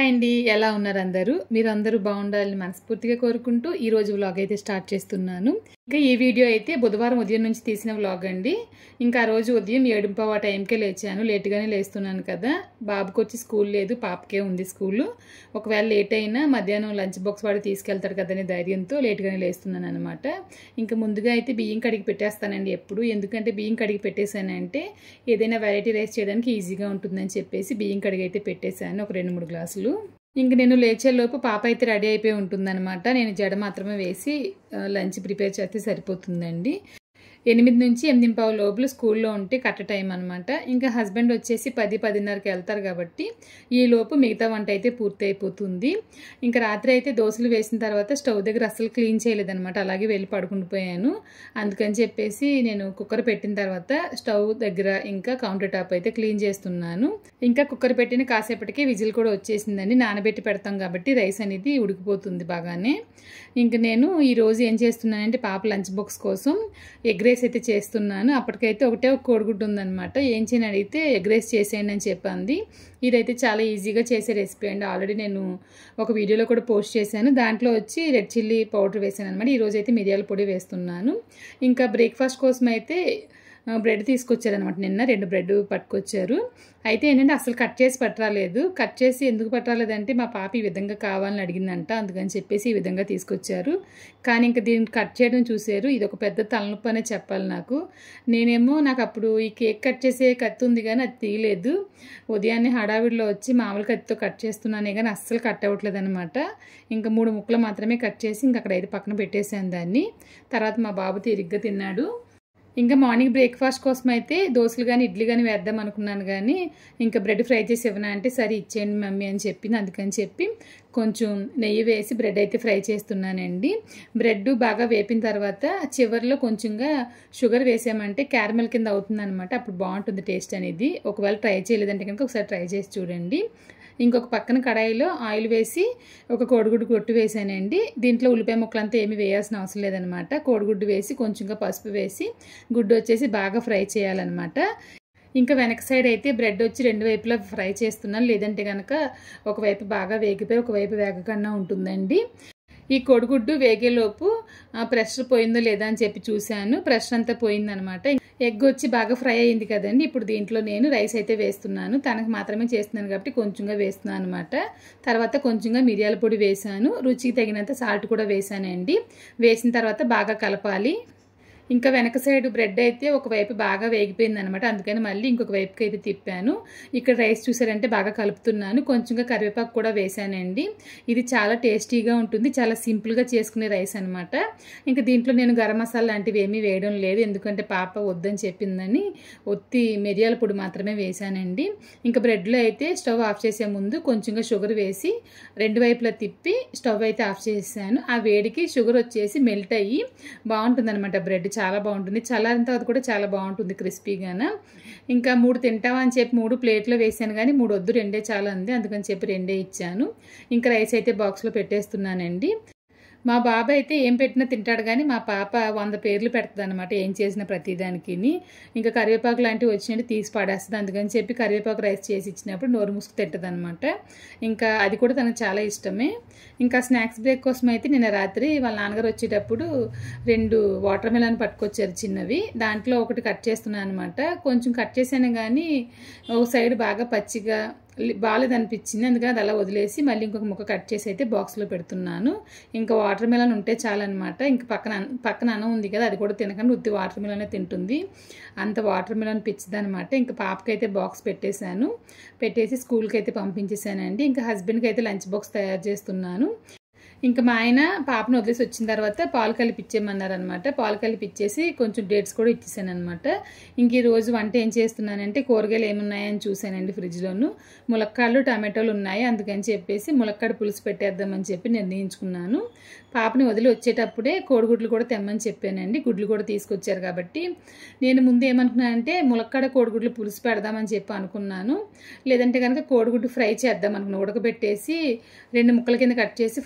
అండి, ఎలా ఉన్నారు అందరూ? మీరందరూ బాగుండాలని మనస్ఫూర్తిగా కోరుకుంటూ ఈ రోజు వ్లాగ్ అయితే స్టార్ట్ చేస్తున్నాను. ఇంకా ఈ వీడియో అయితే బుధవారం ఉదయం నుంచి తీసిన వ్లాగ్ అండి. ఇంకా ఆ రోజు ఉదయం 7:15 ఆ టైంకే లేచాను. లేట్గానే లేస్తున్నాను కదా, బాబుకి వచ్చి స్కూల్ లేదు, పాపకే ఉంది స్కూలు. ఒకవేళ లేట్ అయినా మధ్యాహ్నం లంచ్ బాక్స్ వాడు తీసుకెళ్తాడు కదనే ధైర్యంతో లేట్గానే లేస్తున్నాను అనమాట. ఇంకా ముందుగా అయితే బియ్యం కడిగి పెట్టేస్తానండి ఎప్పుడు. ఎందుకంటే బియ్యం కడిగి పెట్టేశానంటే ఏదైనా వెరైటీ రైస్ చేయడానికి ఈజీగా ఉంటుందని చెప్పేసి బియ్యం కడిగి అయితే పెట్టేశాను ఒక 2-3 గ్లాసులు. ఇంక నేను లేచేలోపు పాప అయితే రెడీ అయిపోయి ఉంటుందన్నమాట. నేను జడ మాత్రమే వేసి లంచ్ ప్రిపేర్ చేస్తే సరిపోతుందండి. 8 నుంచి 8:15 లోపల స్కూల్లో ఉంటే కరెక్ట్ టైం అనమాట. ఇంకా హస్బెండ్ వచ్చేసి 10-10:30కి వెళ్తారు కాబట్టి ఈ లోపు మిగతా వంట అయితే పూర్తి అయిపోతుంది. ఇంకా రాత్రి అయితే దోశలు వేసిన తర్వాత స్టవ్ దగ్గర అస్సలు క్లీన్ చేయలేదనమాట. అలాగే వెళ్ళి పడుకుండిపోయాను. అందుకని చెప్పేసి నేను కుక్కర్ పెట్టిన తర్వాత స్టవ్ దగ్గర ఇంకా కౌంటర్ టాప్ అయితే క్లీన్ చేస్తున్నాను. ఇంకా కుక్కర్ పెట్టిన కాసేపటికి విజిల్ కూడా వచ్చేసిందండి. నానబెట్టి పెడతాం కాబట్టి రైస్ అనేది ఉడికిపోతుంది బాగానే. ఇంక నేను ఈరోజు ఏం చేస్తున్నానంటే పాప లంచ్ బాక్స్ కోసం ఎగ్ రైస్ అయితే చేస్తున్నాను. అప్పటికైతే ఒక కోడిగుడ్డు ఉందనమాట. ఏం చేయని అడిగితే ఎగ్ రైస్ చేసేయండి అని చెప్పింది. ఇదైతే చాలా ఈజీగా చేసే రెసిపీ అండి. ఆల్రెడీ నేను ఒక వీడియోలో కూడా పోస్ట్ చేశాను. దాంట్లో వచ్చి రెడ్ చిల్లీ పౌడర్ వేసాను అనమాట. ఈరోజు అయితే మిరియాల పొడి వేస్తున్నాను. ఇంకా బ్రేక్ఫాస్ట్ కోసం అయితే బ్రెడ్ తీసుకొచ్చారనమాట. నిన్న 2 బ్రెడ్ పట్టుకొచ్చారు. అయితే ఏంటంటే అసలు కట్ చేసి పట్టరాలేదు. కట్ చేసి ఎందుకు పట్టరాలేదంటే మా పాప ఈ విధంగా కావాలని అడిగిందంట. అందుకని చెప్పేసి ఈ విధంగా తీసుకొచ్చారు. కానీ ఇంకా దీన్ని కట్ చేయడం చూసారు. ఇది ఒక పెద్ద తలనొప్పి అనే చెప్పాలి నాకు. నాకు అప్పుడు ఈ కేక్ కట్ చేసే కత్తి ఉంది కానీ అది తీయలేదు. ఉదయాన్నే హడావిడిలో వచ్చి మామూలు కత్తితో కట్ చేస్తున్నానే కానీ అస్సలు కట్ అవ్వట్లేదు అనమాట. ఇంకా 3 ముక్కలు మాత్రమే కట్ చేసి ఇంకా అక్కడైతే పక్కన పెట్టేశాను దాన్ని. తర్వాత మా బాబు తిరిగ్గా తిన్నాడు. ఇంకా మార్నింగ్ బ్రేక్ఫాస్ట్ కోసం అయితే దోశలు కానీ ఇడ్లీ కానీ వేద్దాం అనుకున్నాను కానీ ఇంకా బ్రెడ్ ఫ్రై చేసి ఇవ్వనా అంటే సరే ఇచ్చేయండి మమ్మీ అని చెప్పింది. అందుకని చెప్పి కొంచెం నెయ్యి వేసి బ్రెడ్ అయితే ఫ్రై చేస్తున్నానండి. బ్రెడ్ బాగా వేపిన తర్వాత చివరిలో కొంచెంగా షుగర్ వేసామంటే క్యారమెల్ కింద అవుతుంది అనమాట. అప్పుడు బాగుంటుంది టేస్ట్ అనేది. ఒకవేళ ట్రై చేయలేదంటే కనుక ఒకసారి ట్రై చేసి చూడండి. ఇంకొక పక్కన కడాయిలో ఆయిల్ వేసి ఒక కోడిగుడ్డు కొట్టు వేసానండి. దీంట్లో ఉల్లిపాయ ముక్కలంతా ఏమీ వేయాల్సిన అవసరం లేదనమాట. కోడిగుడ్డు వేసి కొంచెంగా పసుపు వేసి గుడ్డు వచ్చేసి బాగా ఫ్రై చేయాలన్నమాట. ఇంకా వెనక సైడ్ అయితే బ్రెడ్ వచ్చి 2 వైపులా ఫ్రై చేస్తున్నాను. లేదంటే కనుక ఒకవైపు బాగా వేగిపోయి ఒకవైపు వేగకుండా ఉంటుందండి. ఈ కోడిగుడ్డు వేగేలోపు ప్రెషర్ పోయిందో లేదా అని చెప్పి చూశాను. ప్రెషర్ అంతా పోయిందనమాట. ఎగ్ వచ్చి బాగా ఫ్రై అయింది కదండి. ఇప్పుడు దీంట్లో నేను రైస్ అయితే వేస్తున్నాను. తనకు మాత్రమే చేస్తున్నాను కాబట్టి కొంచెంగా వేస్తున్నాను అనమాట. తర్వాత కొంచెంగా మిరియాల పొడి వేసాను. రుచికి తగినంత సాల్ట్ కూడా వేసానండి. వేసిన తర్వాత బాగా కలపాలి. ఇంకా వెనక సైడ్ బ్రెడ్ అయితే ఒకవైపు బాగా వేగిపోయింది అనమాట. అందుకని మళ్ళీ ఇంకొక వైపుకి అయితే తిప్పాను. ఇక్కడ రైస్ చూసారంటే బాగా కలుపుతున్నాను. కొంచెంగా కరివేపాకు కూడా వేసానండి. ఇది చాలా టేస్టీగా ఉంటుంది. చాలా సింపుల్గా చేసుకునే రైస్ అనమాట. ఇంకా దీంట్లో నేను గరం మసాలా లాంటివి ఏమీ వేయడం లేదు. ఎందుకంటే పాప వద్దని చెప్పిందని ఒత్తి మిరియాల పొడి మాత్రమే వేసానండి. ఇంకా బ్రెడ్లో అయితే స్టవ్ ఆఫ్ చేసే ముందు కొంచెంగా షుగర్ వేసి 2 వైపులా తిప్పి స్టవ్ అయితే ఆఫ్ చేసాను. ఆ వేడికి షుగర్ వచ్చేసి మెల్ట్ అయ్యి బాగుంటుంది అనమాట. బ్రెడ్ చాలా బాగుంటుంది. చల్లారిన తర్వాత కూడా చాలా బాగుంటుంది క్రిస్పీగాన. ఇంకా 3 తింటావా అని చెప్పి 3 ప్లేట్లో వేసాను కానీ 3 వద్దు, 2 చాలా అంది. అందుకని చెప్పి 2 ఇచ్చాను. ఇంకా రైస్ అయితే బాక్స్లో పెట్టేస్తున్నానండి. మా బాబు అయితే ఏం పెట్టినా తింటాడు కానీ మా పాప 100 పేర్లు పెడుతుంది అనమాట ఏం చేసిన ప్రతిదానికి. ఇంకా కరివేపాకు లాంటివి వచ్చినట్టు తీసి పడేస్తుంది. అందుకని చెప్పి కరివేపాకు రైస్ చేసి ఇచ్చినప్పుడు నోరు ముసుకు తింటుంది అనమాట. ఇంకా అది కూడా తనకు చాలా ఇష్టమే. ఇంకా స్నాక్స్ బ్రేక్ కోసం అయితే నిన్న రాత్రి వాళ్ళ నాన్నగారు వచ్చేటప్పుడు 2 వాటర్ మెలన్ పట్టుకొచ్చారు చిన్నవి. దాంట్లో ఒకటి కట్ చేస్తున్నాను అనమాట. కొంచెం కట్ చేశాను కానీ ఒక సైడ్ బాగా పచ్చిగా బాగాలేదనిపించింది. అందుకని అది అలా వదిలేసి మళ్ళీ ఇంకొక ముక్క కట్ చేసి అయితే బాక్స్లో పెడుతున్నాను. ఇంకా వాటర్ మెలన్ ఉంటే చాలన్నమాట. ఇంకా పక్కన అన్నం ఉంది కదా, అది కూడా తినకుండా ఉత్తి వాటర్ మెలనే తింటుంది. అంత వాటర్ మెలన్ పిచ్చిదనమాట. ఇంకా పాపకైతే బాక్స్ పెట్టేసి స్కూల్కి అయితే పంపించేసానండి. ఇంకా హస్బెండ్కి అయితే లంచ్ బాక్స్ తయారు చేస్తున్నాను. ఇంకా మా ఆయన పాపను వదిలేసి వచ్చిన తర్వాత పాలు కలిపి ఇచ్చేయమన్నారనమాట. పాలు కలిపి ఇచ్చేసి కొంచెం డేట్స్ కూడా ఇచ్చేసాను అనమాట. ఇంక ఈరోజు వంట ఏం చేస్తున్నానంటే కూరగాయలు ఏమున్నాయని చూసానండి ఫ్రిడ్జ్లోను. ములక్కాడలు టమాటోలు ఉన్నాయి. అందుకని చెప్పేసి ములక్కాడ పులుసు పెట్టేద్దామని చెప్పి నిర్ణయించుకున్నాను. పాపని వదిలి వచ్చేటప్పుడే కోడిగుడ్లు కూడా తెమ్మని చెప్పానండి. గుడ్లు కూడా తీసుకొచ్చారు కాబట్టి నేను ముందు ఏమనుకున్నానంటే ములక్కాడ కోడిగుడ్లు పులుసు పెడదామని చెప్పి అనుకున్నాను. లేదంటే కనుక కోడిగుడ్డు ఫ్రై చేద్దాం అనుకున్నాను. ఉడకబెట్టేసి 2 ముక్కల కింద కట్ చేసి ఫ్రై చేస్తాను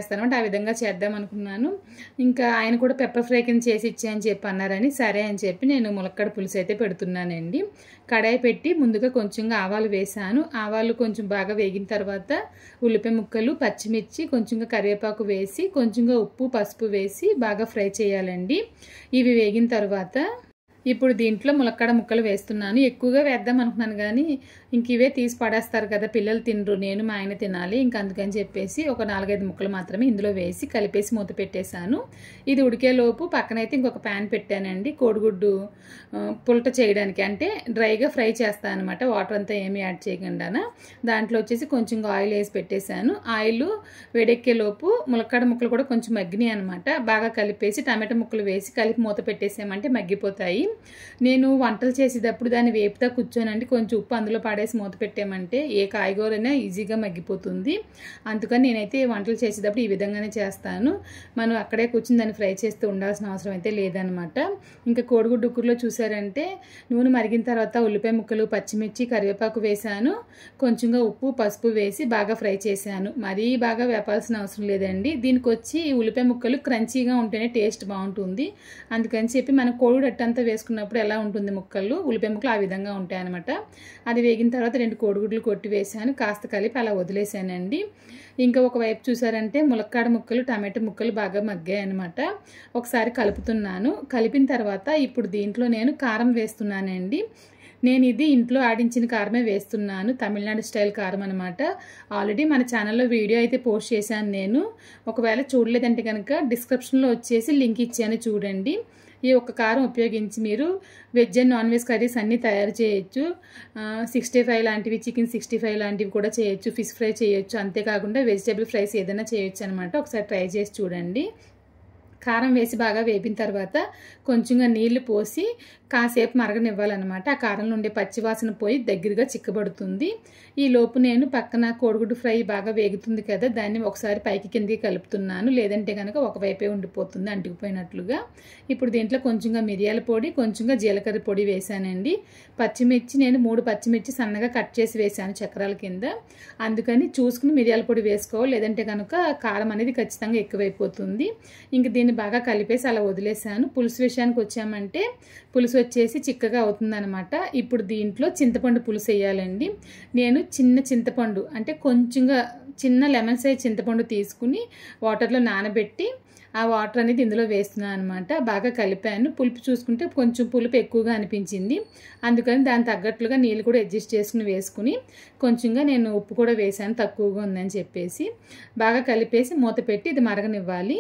చేస్తాను అంటే ఆ విధంగా చేద్దాం అనుకున్నాను. ఇంకా ఆయన కూడా పెప్పర్ ఫ్రై కింద చేసి ఇచ్చాయని చెప్పి అన్నారని సరే అని చెప్పి నేను ములక్కాడ పులుసు అయితే పెడుతున్నానండి. కడాయి పెట్టి ముందుగా కొంచెంగా ఆవాలు వేసాను. ఆవాలు కొంచెం బాగా వేగిన తర్వాత ఉల్లిపాయ ముక్కలు, పచ్చిమిర్చి, కొంచెంగా కరివేపాకు వేసి కొంచెంగా ఉప్పు, పసుపు వేసి బాగా ఫ్రై చేయాలండి. ఇవి వేగిన తర్వాత ఇప్పుడు దీంట్లో ములక్కాడ ముక్కలు వేస్తున్నాను. ఎక్కువగా వేద్దాం అనుకున్నాను కానీ ఇంక ఇవే తీసి పడేస్తారు కదా, పిల్లలు తినరు, నేను మా ఆయన తినాలి, ఇంక అందుకని చెప్పేసి ఒక 4-5 ముక్కలు మాత్రమే ఇందులో వేసి కలిపేసి మూత పెట్టేశాను. ఇది ఉడికేలోపు పక్కనైతే ఇంకొక ప్యాన్ పెట్టానండి కోడిగుడ్డు పుల్ట చేయడానికి, అంటే డ్రైగా ఫ్రై చేస్తాను అనమాట, వాటర్ అంతా ఏమీ యాడ్ చేయకుండా. దాంట్లో వచ్చేసి కొంచెం ఆయిల్ వేసి పెట్టేశాను. ఆయిల్ వేడెక్కేలోపు ములక్కాడ ముక్కలు కూడా కొంచెం మగ్గినాయి అనమాట. బాగా కలిపేసి టమాటా ముక్కలు వేసి కలిపి మూత పెట్టేసామంటే మగ్గిపోతాయి. నేను వంటలు చేసేటప్పుడు దాన్ని వేపుతా కూర్చోనండి, కొంచెం ఉప్పు అందులో పడేసి మూత పెట్టామంటే ఏ కాయగూరైనా ఈజీగా మగ్గిపోతుంది. అందుకని నేనైతే వంటలు చేసేటప్పుడు ఈ విధంగానే చేస్తాను. మనం అక్కడే కూర్చుని దాన్ని ఫ్రై చేస్తూ ఉండాల్సిన అవసరం అయితే లేదనమాట. ఇంకా కోడిగుడ్డు ఉక్కురులో చూసారంటే నూనె మరిగిన తర్వాత ఉల్లిపాయ ముక్కలు, పచ్చిమిర్చి, కరివేపాకు వేసాను. కొంచెంగా ఉప్పు, పసుపు వేసి బాగా ఫ్రై చేశాను. మరీ బాగా వేపాల్సిన అవసరం లేదండి. దీనికి వచ్చి ఉల్లిపాయ ముక్కలు క్రంచీగా ఉంటేనే టేస్ట్ బాగుంటుంది. అందుకని చెప్పి మనం కోడిగుడ్డు అట్టంతా వేసుకున్నప్పుడు ఎలా ఉంటుంది ముక్కలు, ఉల్లిపాయ ముక్కలు ఆ విధంగా ఉంటాయి అనమాట. అది వేగిన తర్వాత 2 కోడిగుడ్లు కొట్టి వేసాను, కాస్త కలిపి అలా వదిలేసానండి. ఇంకా ఒకవైపు చూసారంటే ములక్కాడ ముక్కలు, టమాటా ముక్కలు బాగా మగ్గాయి అనమాట. ఒకసారి కలుపుతున్నాను. కలిపిన తర్వాత ఇప్పుడు దీంట్లో నేను కారం వేస్తున్నానండి. నేను ఇది ఇంట్లో ఆడించిన కారమే వేస్తున్నాను, తమిళనాడు స్టైల్ కారం అనమాట. ఆల్రెడీ మన ఛానల్లో వీడియో అయితే పోస్ట్ చేశాను నేను. ఒకవేళ చూడలేదంటే కనుక డిస్క్రిప్షన్లో వచ్చేసి లింక్ ఇచ్చాను చూడండి. ఈ ఒక్క కారం ఉపయోగించి మీరు veg and non veg curries అన్నీ తయారు చేయొచ్చు. 65 లాంటివి, చికెన్ 65 లాంటివి కూడా చేయొచ్చు, ఫిష్ ఫ్రై చేయొచ్చు, అంతేకాకుండా వెజిటేబుల్ ఫ్రైస్ ఏదైనా చేయొచ్చు అనమాట. ఒకసారి ట్రై చేసి చూడండి. కారం వేసి బాగా వేపిన తర్వాత కొంచెంగా నీళ్లు పోసి కాసేపు మరగనివ్వాలన్నమాట. ఆ కారంలో ఉండే పచ్చివాసన పోయి దగ్గరగా చిక్కబడుతుంది. ఈ లోపు నేను పక్కన కోడిగుడ్డు ఫ్రై బాగా వేగుతుంది కదా, దాన్ని ఒకసారి పైకి కిందికి కలుపుతున్నాను, లేదంటే కనుక ఒకవైపే ఉండిపోతుంది అంటుకుపోయినట్లుగా. ఇప్పుడు దీంట్లో కొంచెంగా మిరియాల పొడి, కొంచెంగా జీలకర్ర పొడి వేసానండి. పచ్చిమిర్చి నేను 3 పచ్చిమిర్చి సన్నగా కట్ చేసి వేసాను చక్రాల కింద, అందుకని చూసుకుని మిరియాల పొడి వేసుకోవాలి, లేదంటే కనుక కారం అనేది ఖచ్చితంగా ఎక్కువైపోతుంది. ఇంక దీన్ని బాగా కలిపేసి అలా వదిలేసాను. పులుసు విషయానికి వచ్చామంటే పులుసు వచ్చేసి చిక్కగా అవుతుందన్నమాట. ఇప్పుడు దీంట్లో చింతపండు పులుసు వేయాలండి. నేను చిన్న చింతపండు అంటే కొంచెంగా చిన్న లెమన్ సైజ్ చింతపండు తీసుకుని వాటర్లో నానబెట్టి ఆ వాటర్ అనేది ఇందులో వేస్తున్నాను అనమాట. బాగా కలిపాను. పులుపు చూసుకుంటే కొంచెం పులుపు ఎక్కువగా అనిపించింది, అందుకని దానికి తగ్గట్లుగా నీళ్ళు కూడా అడ్జస్ట్ చేసుకుని వేసుకుని కొంచెంగా నేను ఉప్పు కూడా వేసాను, తక్కువగా ఉందని చెప్పేసి. బాగా కలిపేసి మూత పెట్టి ఇది మరగనివ్వాలి.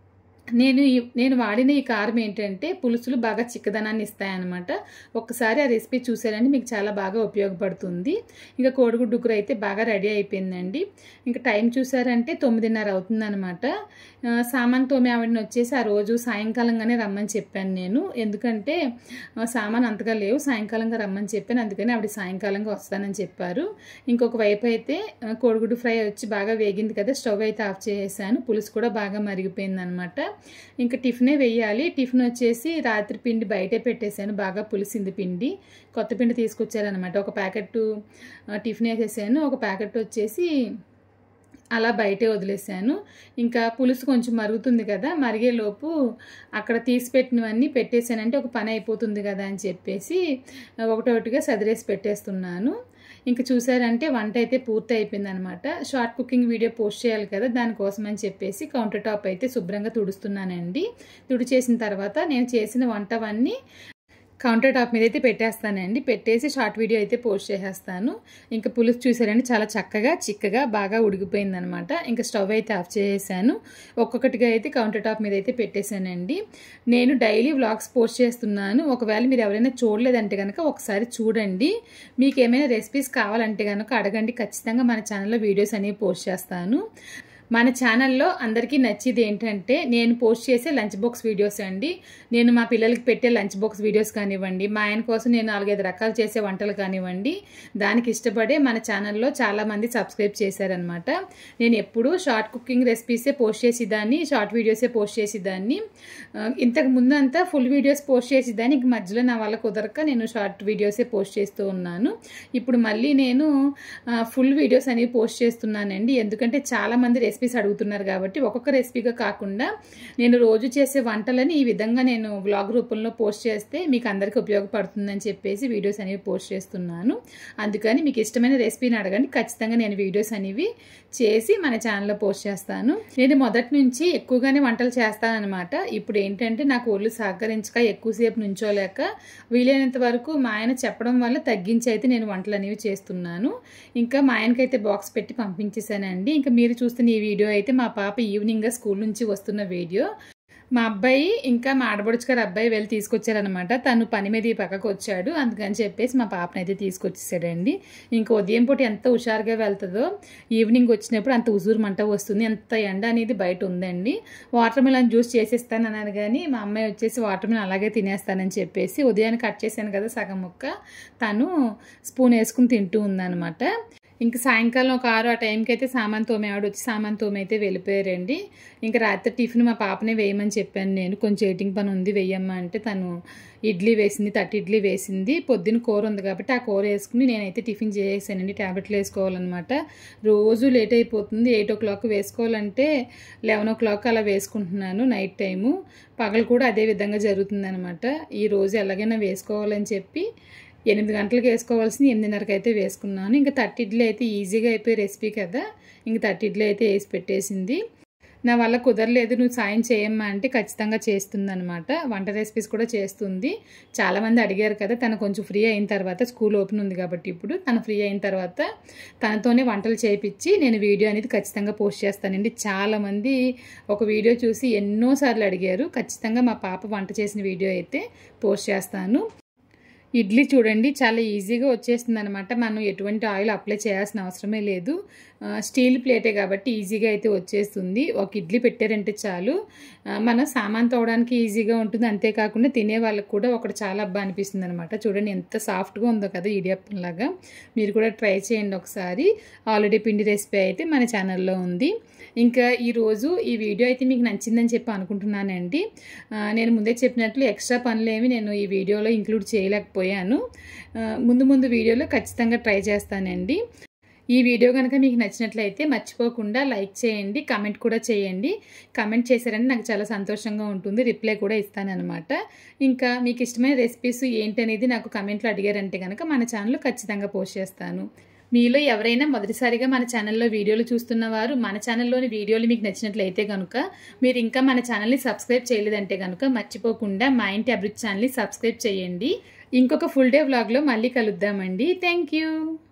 నేను వాడిన ఈ కారం ఏంటంటే పులుసులు బాగా చిక్కదనాన్ని ఇస్తాయన్నమాట. ఒక్కసారి ఆ రెసిపీ చూసారంటే మీకు చాలా బాగా ఉపయోగపడుతుంది. ఇంకా కోడిగుడ్డు కూర అయితే బాగా రెడీ అయిపోయిందండి. ఇంకా టైం చూసారంటే 9:30 అవుతుందన్నమాట. సామాన్ తోమే ఆవిడని వచ్చేసి ఆ రోజు సాయంకాలంగానే రమ్మని చెప్పాను నేను, ఎందుకంటే సామాన్ అంతగా లేవు, సాయంకాలంగా రమ్మని చెప్పాను, అందుకని ఆవిడ సాయంకాలంగా వస్తానని చెప్పారు. ఇంకొక వైపు అయితే కోడిగుడ్డు ఫ్రై వచ్చి బాగా వేగింది కదా, స్టవ్ అయితే ఆఫ్ చేసేసాను. పులుసు కూడా బాగా మరిగిపోయింది అనమాట. ఇంకా టిఫినే వేయాలి. టిఫిన్ వచ్చేసి రాత్రి పిండి బయటే పెట్టేశాను, బాగా పులిసింది పిండి, కొత్త పిండి తీసుకొచ్చారనమాట. ఒక ప్యాకెట్ టిఫిన్ వేసేసాను, ఒక ప్యాకెట్ వచ్చేసి అలా బయటే వదిలేసాను. ఇంకా పులుసు కొంచెం మరుగుతుంది కదా, మరిగేలోపు అక్కడ తీసి పెట్టినవన్నీ పెట్టేశానంటే ఒక పని అయిపోతుంది కదా అని చెప్పేసి ఒకటొకటిగా సదిరేసి పెట్టేస్తున్నాను. ఇంకా చూసారంటే వంట అయితే పూర్తి అయిపోయింది అనమాట. షార్ట్ కుకింగ్ వీడియో పోస్ట్ చేయాలి కదా, దానికోసం అని చెప్పేసి కౌంటర్ టాప్ అయితే శుభ్రంగా తుడుస్తున్నానండి. తుడిచేసిన తర్వాత నేను చేసిన వంటవన్నీ కౌంటర్ టాప్ మీద అయితే పెట్టేస్తానండి. పెట్టేసి షార్ట్ వీడియో అయితే పోస్ట్ చేసేస్తాను. ఇంకా పులుసు చూసారండి చాలా చక్కగా చిక్కగా బాగా ఉడికిపోయిందనమాట. ఇంకా స్టవ్ అయితే ఆఫ్ చేసేసాను. ఒక్కొక్కటిగా అయితే కౌంటర్ టాప్ మీద అయితే పెట్టేశానండి. నేను డైలీ వ్లాగ్స్ పోస్ట్ చేస్తున్నాను. ఒకవేళ మీరు ఎవరైనా చూడలేదంటే కనుక ఒకసారి చూడండి. మీకు ఏమైనా రెసిపీస్ కావాలంటే కనుక అడగండి, ఖచ్చితంగా మన ఛానల్లో వీడియోస్ అనేవి పోస్ట్ చేస్తాను. మన ఛానల్లో అందరికీ నచ్చేది ఏంటంటే నేను పోస్ట్ చేసే లంచ్ బాక్స్ వీడియోస్ అండి. నేను మా పిల్లలకి పెట్టే లంచ్ బాక్స్ వీడియోస్ కానివ్వండి, మా ఆయన కోసం నేను 4-5 రకాలు చేసే వంటలు కానివ్వండి, దానికి ఇష్టపడే మన ఛానల్లో చాలామంది సబ్స్క్రైబ్ చేశారనమాట. నేను ఎప్పుడూ షార్ట్ కుకింగ్ రెసిపీసే పోస్ట్ చేసేదాన్ని, షార్ట్ వీడియోసే పోస్ట్ చేసేదాన్ని. ఇంతకు ముందు అంతా ఫుల్ వీడియోస్ పోస్ట్ చేసేదాన్ని, ఇంక మధ్యలో నా వల్ల కుదరక నేను షార్ట్ వీడియోసే పోస్ట్ చేస్తూ ఉన్నాను. ఇప్పుడు మళ్ళీ నేను ఫుల్ వీడియోస్ అనేవి పోస్ట్ చేస్తున్నానండి, ఎందుకంటే చాలామంది రెసిపీస్ అడుగుతున్నారు కాబట్టి ఒక్కొక్క రెసిపీగా కాకుండా నేను రోజు చేసే వంటలని ఈ విధంగా నేను వ్లాగ్ రూపంలో పోస్ట్ చేస్తే మీకు అందరికీ ఉపయోగపడుతుందని చెప్పేసి వీడియోస్ అనేవి పోస్ట్ చేస్తున్నాను. అందుకని మీకు ఇష్టమైన రెసిపీని అడగండి, ఖచ్చితంగా నేను వీడియోస్ అనేవి చేసి మన ఛానల్లో పోస్ట్ చేస్తాను. నేను మొదటి నుంచి ఎక్కువగానే వంటలు చేస్తానన్నమాట. ఇప్పుడు ఏంటంటే నాకు ఒళ్ళు సహకరించక ఎక్కువసేపు నుంచోలేక వీలైనంత వరకు మా ఆయన చెప్పడం వల్ల తగ్గించి అయితే నేను వంటలు అనేవి చేస్తున్నాను. ఇంకా మా ఆయనకైతే బాక్స్ పెట్టి పంపించేశానండి. ఇంకా మీరు చూస్తున్న ఈ వీడియో అయితే మా పాప ఈవినింగ్ స్కూల్ నుంచి వస్తున్న వీడియో. మా అబ్బాయి ఇంకా మా ఆడబడుచు గారు అబ్బాయి వెళ్ళి తీసుకొచ్చారనమాట. తను పని మీద ఈ పక్కకు వచ్చాడు, అందుకని చెప్పేసి మా పాపను అయితే తీసుకొచ్చేసాడండి. ఇంకా ఉదయం పూట ఎంత హుషారుగా వెళ్తుందో ఈవినింగ్ వచ్చినప్పుడు అంత ఉజూరు మంట వస్తుంది. ఎంత ఎండ అనేది బయట ఉందండి. వాటర్ మిలన్ జ్యూస్ చేసేస్తాను అన్నాను కానీ మా అమ్మాయి వచ్చేసి వాటర్ మిలన్ అలాగే తినేస్తానని చెప్పేసి ఉదయాన్ని కట్ చేశాను కదా సగం ముక్క, తను స్పూన్ వేసుకుని తింటూ ఉందన్నమాట. ఇంకా సాయంకాలం ఒక 6 ఆ టైంకి అయితే సామాన్ తోమే ఆవిడ వచ్చి సామాన్ తోమే అయితే వెళ్ళిపోయారండి. ఇంకా రాత్రి టిఫిన్ మా పాపనే వేయమని చెప్పాను నేను, కొంచెం ఎయిటింగ్ పని ఉంది వేయమ్మా అంటే తను ఇడ్లీ వేసింది, 30 ఇడ్లీ వేసింది. పొద్దున్న కూర ఉంది కాబట్టి ఆ కూర వేసుకుని నేనైతే టిఫిన్ చేసానండి. ట్యాబ్లెట్లు వేసుకోవాలన్నమాట. రోజు లేట్ అయిపోతుంది. 8 o'clock వేసుకోవాలంటే 11 o'clock అలా వేసుకుంటున్నాను నైట్ టైము. పగలు కూడా అదే విధంగా జరుగుతుంది అనమాట. ఈరోజు ఎలాగైనా వేసుకోవాలని చెప్పి 8 గంటలకు వేసుకోవాల్సింది 8:30కి అయితే వేసుకున్నాను. ఇంకా 30 ఇడ్లీ అయితే ఈజీగా అయిపోయి రెసిపీ కదా, ఇంక 30 ఇడ్లీ అయితే వేసి పెట్టేసింది. నా వల్ల కుదరలేదు, నువ్వు సాయం చేయమ్మా అంటే ఖచ్చితంగా చేస్తుంది అనమాట. వంట రెసిపీస్ కూడా చేస్తుంది. చాలామంది అడిగారు కదా, తను కొంచెం ఫ్రీ అయిన తర్వాత, స్కూల్ ఓపెన్ ఉంది కాబట్టి ఇప్పుడు తను ఫ్రీ అయిన తర్వాత తనతోనే వంటలు చేయించి నేను వీడియో అనేది ఖచ్చితంగా పోస్ట్ చేస్తానండి. చాలామంది ఒక వీడియో చూసి ఎన్నోసార్లు అడిగారు. ఖచ్చితంగా మా పాప వంట చేసిన వీడియో అయితే పోస్ట్ చేస్తాను. ఇడ్లీ చూడండి చాలా ఈజీగా వచ్చేస్తుంది అనమాట. మనం ఎటువంటి ఆయిల్ అప్లై చేయాల్సిన అవసరమే లేదు. స్టీల్ ప్లేటే కాబట్టి ఈజీగా అయితే వచ్చేస్తుంది. ఒక ఇడ్లీ పెట్టారంటే చాలు. మనం సామాన్ తోవడానికి ఈజీగా ఉంటుంది, అంతేకాకుండా తినే వాళ్ళకి కూడా ఒకటి చాలా అబ్బా అనిపిస్తుంది అనమాట. చూడండి ఎంత సాఫ్ట్గా ఉందో కదా ఇడియప్పంలాగా. మీరు కూడా ట్రై చేయండి ఒకసారి. ఆల్రెడీ పిండి రెసిపీ అయితే మన ఛానల్లో ఉంది. ఇంకా ఈరోజు ఈ వీడియో అయితే మీకు నచ్చిందని చెప్పి అనుకుంటున్నానండి. నేను ముందే చెప్పినట్లు ఎక్స్ట్రా పనులేమి నేను ఈ వీడియోలో ఇంక్లూడ్ చేయలేకపోయాను. ముందు వీడియోలో ఖచ్చితంగా ట్రై చేస్తానండి. ఈ వీడియో కనుక మీకు నచ్చినట్లయితే మర్చిపోకుండా లైక్ చేయండి, కమెంట్ కూడా చేయండి. కమెంట్ చేశారంటే నాకు చాలా సంతోషంగా ఉంటుంది, రిప్లై కూడా ఇస్తానన్నమాట. ఇంకా మీకు ఇష్టమైన రెసిపీస్ ఏంటనేది నాకు కమెంట్లో అడిగారంటే కనుక మన ఛానల్లో ఖచ్చితంగా పోస్ట్ చేస్తాను. మీలో ఎవరైనా మొదటిసారిగా మన ఛానల్లో వీడియోలు చూస్తున్నవారు మన ఛానల్లోని వీడియోలు మీకు నచ్చినట్లయితే కనుక మీరు ఇంకా మన ఛానల్ని సబ్స్క్రైబ్ చేయలేదంటే కనుక మర్చిపోకుండా మా ఇంటి అభిరుచి ఛానల్ని సబ్స్క్రైబ్ చేయండి. ఇంకొక ఫుల్ డే వ్లాగ్లో మళ్ళీ కలుద్దామండి. Thank you.